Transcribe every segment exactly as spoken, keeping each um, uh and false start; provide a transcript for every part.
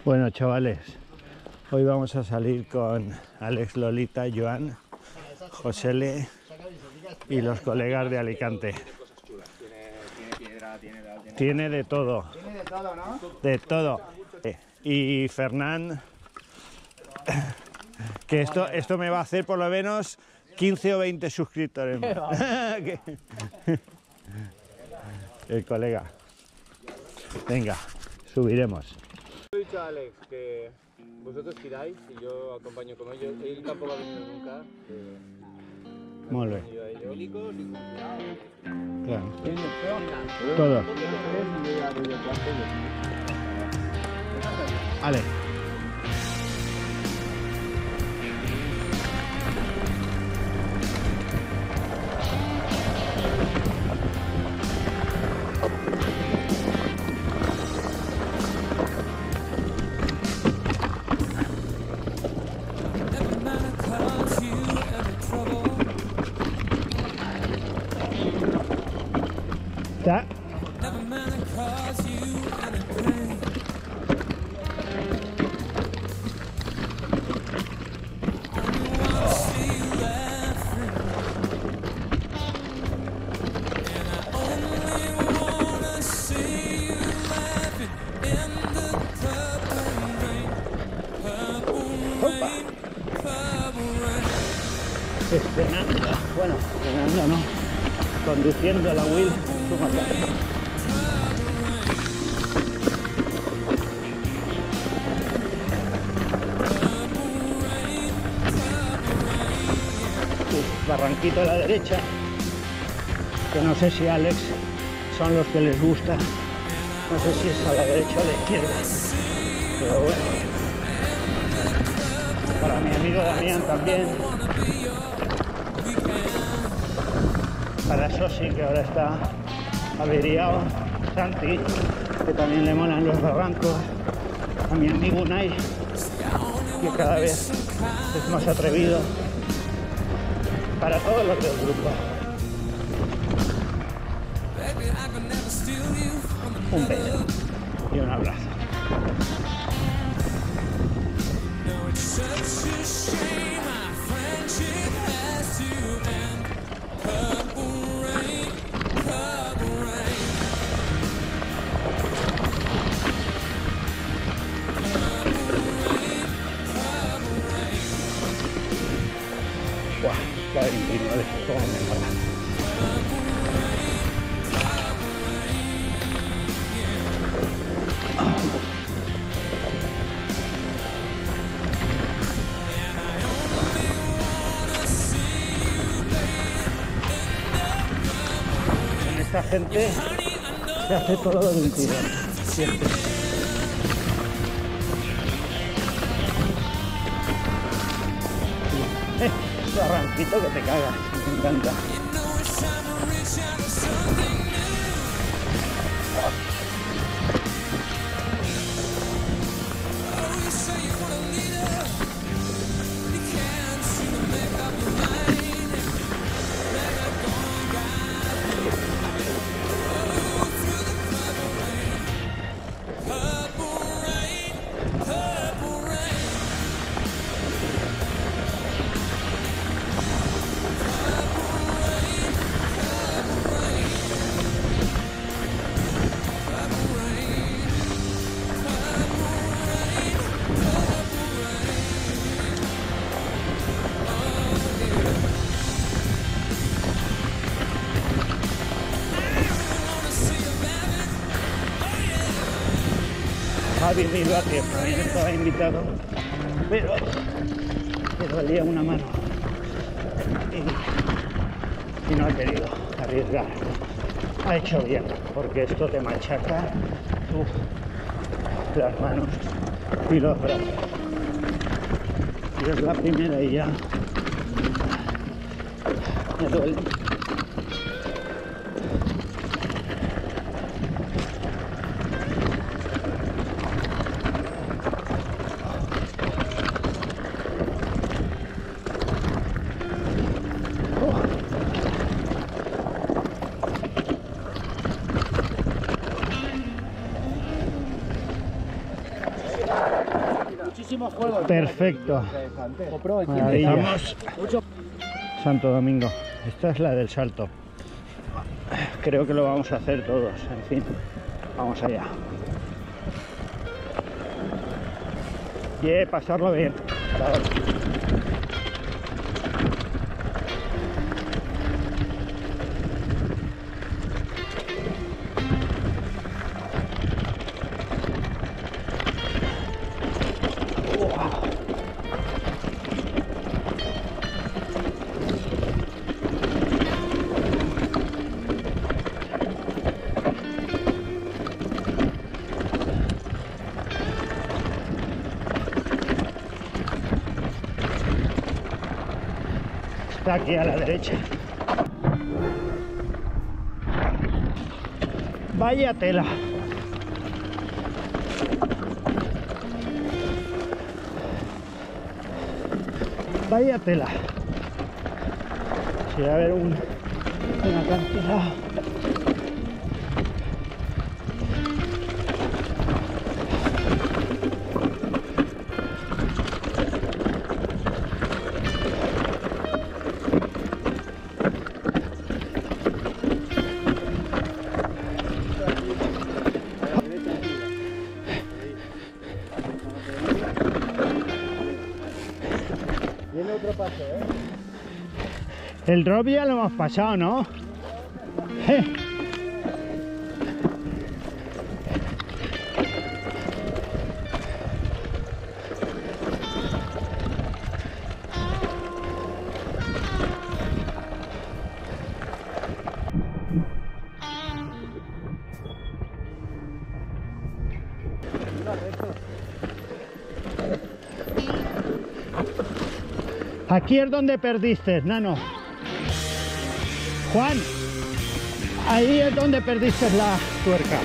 Bueno, chavales, hoy vamos a salir con Alex, Lolita, Joan, Josele y los colegas de Alicante. Tiene de todo. Tiene de todo, ¿no? De todo. Y Fernán, que esto, esto me va a hacer por lo menos quince o veinte suscriptores más. El colega. Venga, subiremos. He dicho a Alex que vosotros tiráis y yo acompaño con ellos. Él tampoco ha venido nunca. Muy bien. Milicos y Claro. Todo. Vale. Está. Estrenando, bueno, estrenando no, conduciendo la Will barranquito a la derecha, que no sé si a Alex son los que les gusta, no sé si es a la derecha o a la izquierda, pero bueno, para mi amigo Damián también, para Sosi, que ahora está averiado, Santi, que también le molan los barrancos, a mi amigo Unai, que cada vez es más atrevido, para todos los del grupo. Un beso y un abrazo. Buah, está increíble, cómo me mola. Con esta gente se hace todo de un tiro, siempre. Eh, barranquito que te cagas, me encanta. Javi Riva, que también estaba invitado, pero le dolía una mano y, y no ha querido arriesgar. Ha hecho bien, porque esto te machaca uf, las manos y los brazos. Y es la primera y ya me duele. muchísimos juegos. Perfecto. Compró Maravilla. Santo Domingo. Esta es la del salto. Creo que lo vamos a hacer todos. En fin, vamos allá. Y pasarlo bien. Claro. Está aquí a la derecha. Vaya tela. Vaya tela. Si va a haber un, una cantidad. Viene otro paso, ¿eh? El drop ya lo hemos pasado, ¿no? Eh. Aquí es donde perdiste, Nano. Juan, ahí es donde perdiste la tuerca.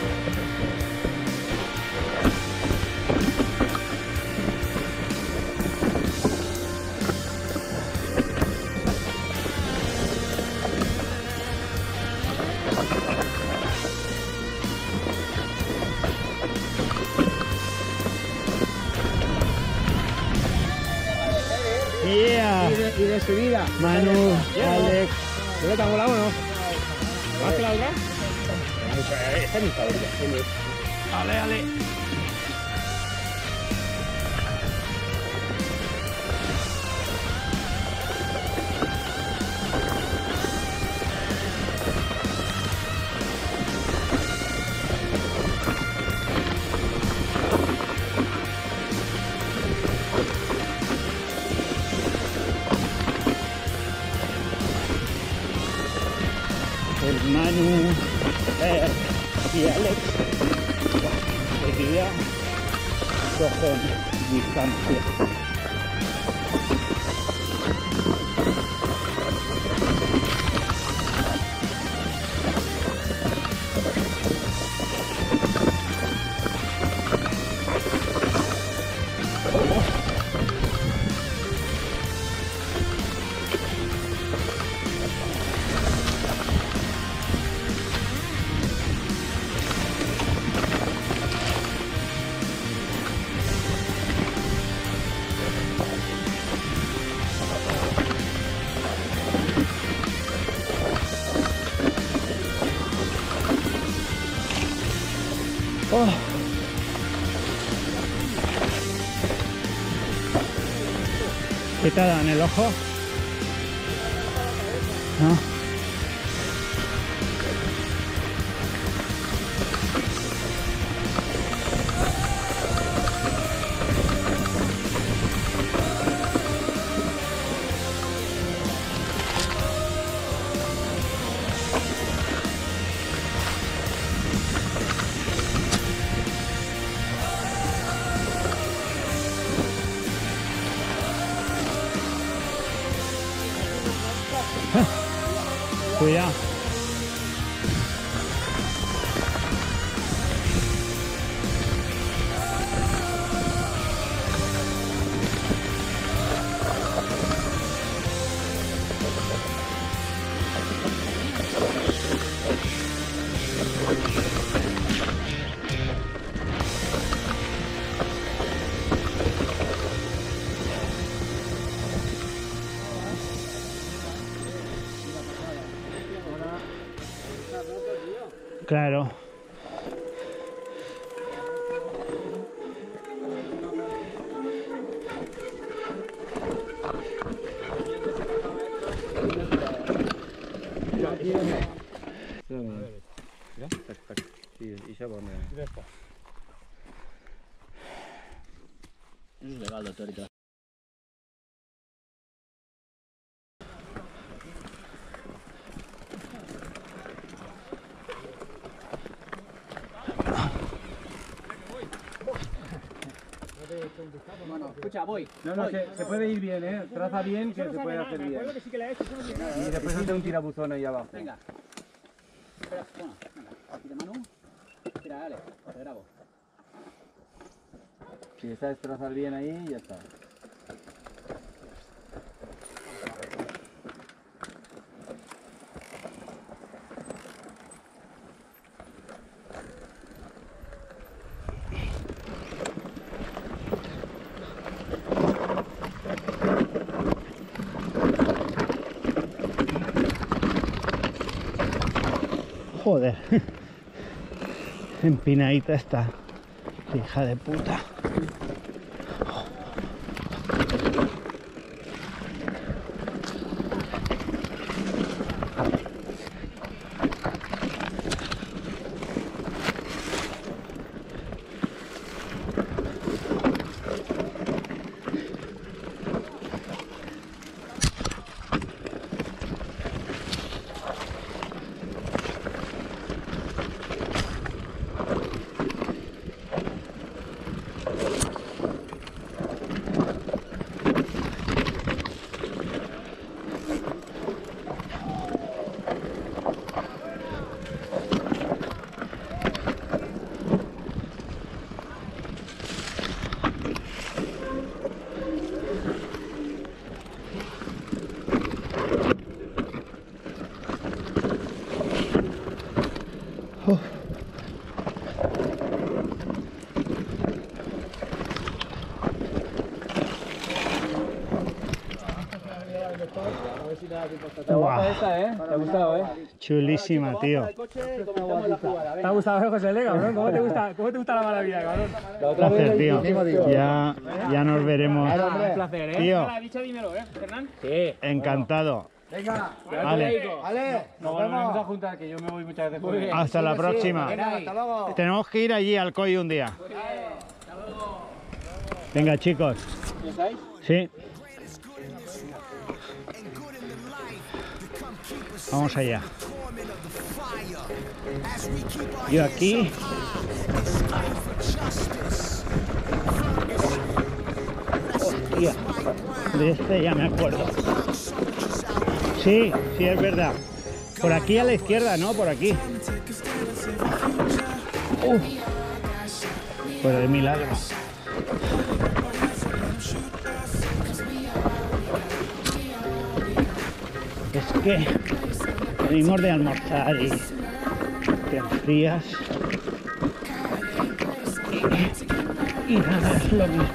Yeah. Y de, y de subida. Manu, Alex. ¿Yo te ha volado o no? ¿Más que la otra? Esta es mi favorita. Ale, ale. El Manu eh, y Alex seguía cogen distancia. Oh. ¿Qué te da en el ojo? ¿No? Cuidado. Claro. I això bon és. És legal de teòrica. Bueno, escucha, voy. No, no, se, se puede ir bien, ¿eh? Traza bien, que se puede hacer bien. Y después hace un tirabuzón ahí abajo. Venga. Espera, bueno, venga. Aquí de mano. Tira, dale, te grabo. Si sabes trazar bien ahí, ya está. Joder. Empinadita está. Hija de puta. Está guapa esta, ¿eh? ¿Te ha gustado, eh? Chulísima, tío. ¿Te ha gustado, eh, José L, cabrón? ¿Cómo te gusta, cómo te gusta la mala vida, cabrón? Un placer, tío. Ya, ya nos veremos. Un placer, ¿eh? Tío, ¿La dicho? Dímelo, ¿eh, Hernán? Sí. encantado. Venga, Vale. vale. Nos volvemos a juntar, que yo me voy muchas veces por ahí. Hasta la próxima. Hasta luego. Tenemos que ir allí al C O I un día. Venga, chicos. Sí. Vamos allá. Yo aquí. Hostia. De este ya me acuerdo. Sí, sí, es verdad. Por aquí a la izquierda, ¿no? Por aquí. Uf. Pues de milagro. Es que venimos de almorzar y te enfrías y, y nada, es lo mismo.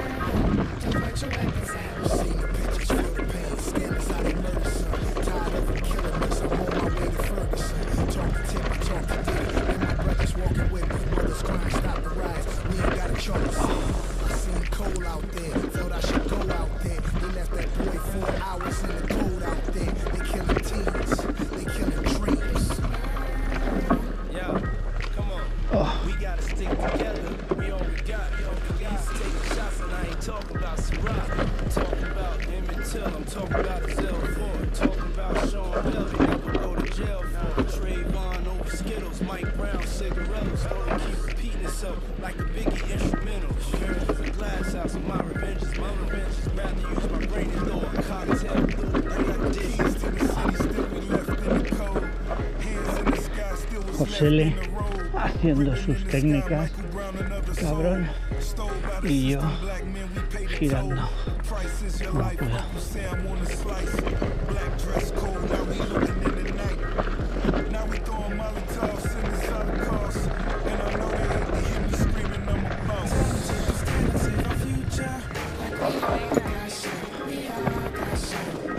José L haciendo sus técnicas, cabrón, y yo girando. No puedo.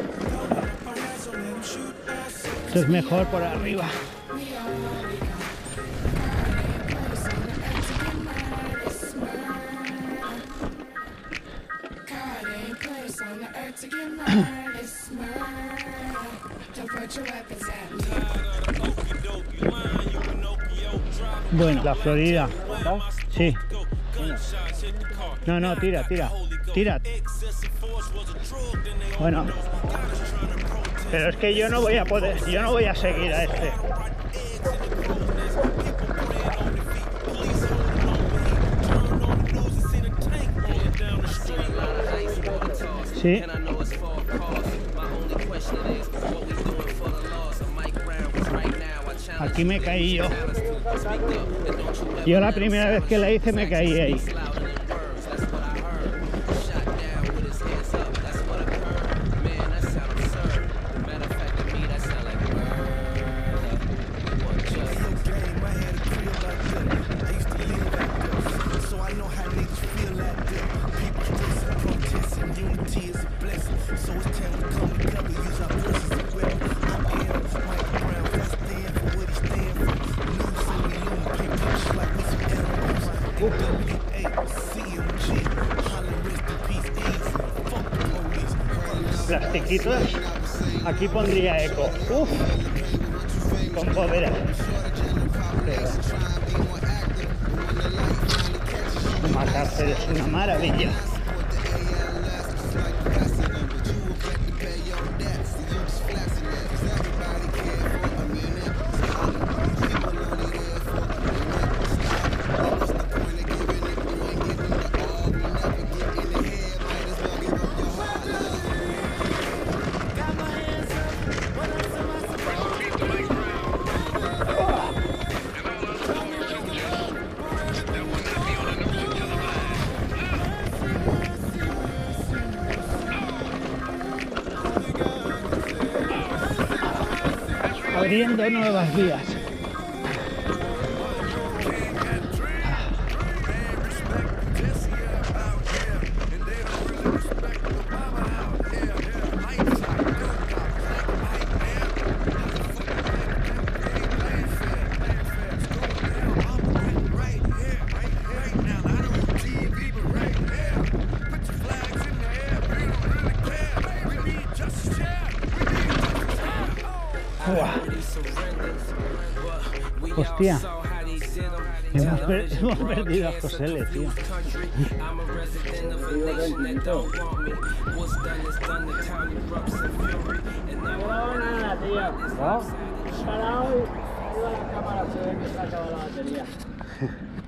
Esto es mejor por arriba. Bueno, la Florida. Sí. No, no, tira, tira. Tira. Bueno. Pero es que yo no voy a poder, yo no voy a seguir a este. Sí. Aquí me caí yo. Yo la primera vez que la hice me caí ahí. Plastiquitos, aquí pondría eco. Uf, con poder. Matarse es una maravilla. Abriendo nuevas vías. Hostia, hemos, per hemos perdido a José L, tío. ¿No? Parado y la cámara se ve que se acaba la batería.